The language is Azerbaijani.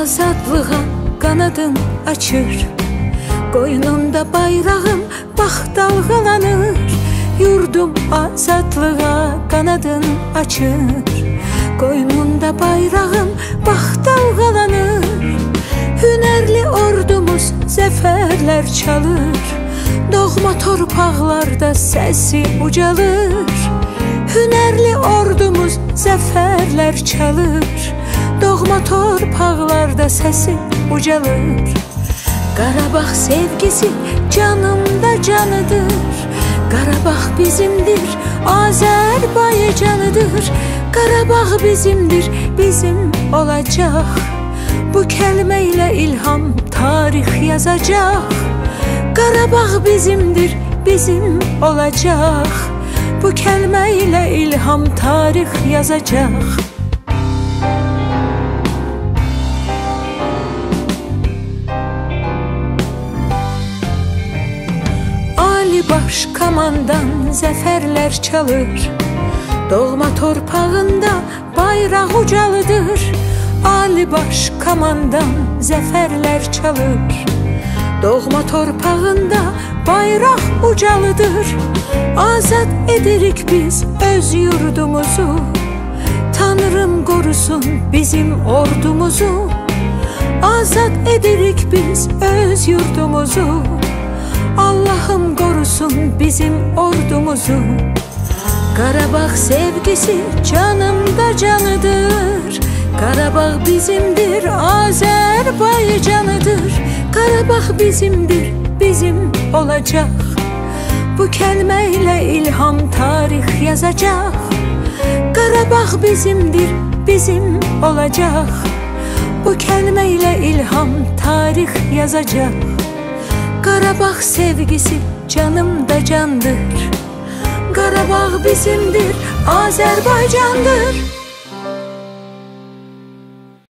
azadlığa qanadın açır. Qoynunda bayrağım bax dalğalanır. Yurdum azadlığa qanadın açır. Qoynunda bayrağım bax dalğalanır. Hünərli ordumuz zəfərlər çalır. Doğma torpaqlarda səsi ucalır. Hünərli ordumuz zəfərlər çalır. Doğma torpaqlarda səsi ucalır. Qarabağ sevgisi canımda canıdır. Qarabağ bizimdir, Azərbaycanıdır. Qarabağ bizimdir, bizim olacaq. Bu kəlmə ilə ilham tarix yazacaq. Qarabağ bizimdir, bizim olacaq. Bu kəlmə ilə ilham tarix yazacaq. Ali baş komandan zəfərlər çalır. Doğma torpağında bayraq ucalıdır. Ali baş komandan zəfərlər çalır. Doğma torpağında bayraq ucalıdır. Azad edirik biz öz yurdumuzu. Tanrım qorusun bizim ordumuzu. Azad edirik biz öz yurdumuzu. Allah'ım korusun bizim ordumuzu. Qarabağ sevgisi canımda canıdır. Qarabağ bizimdir, Azərbaycanıdır. Qarabağ bizimdir, bizim olacaq. Bu kəlmə ilə ilham tarix yazacaq. Qarabağ bizimdir, bizim olacaq. Bu kəlmə ilə ilham tarix yazacaq. Qarabağ sevgisi canımda candır. Qarabağ bizimdir, Azərbaycandır.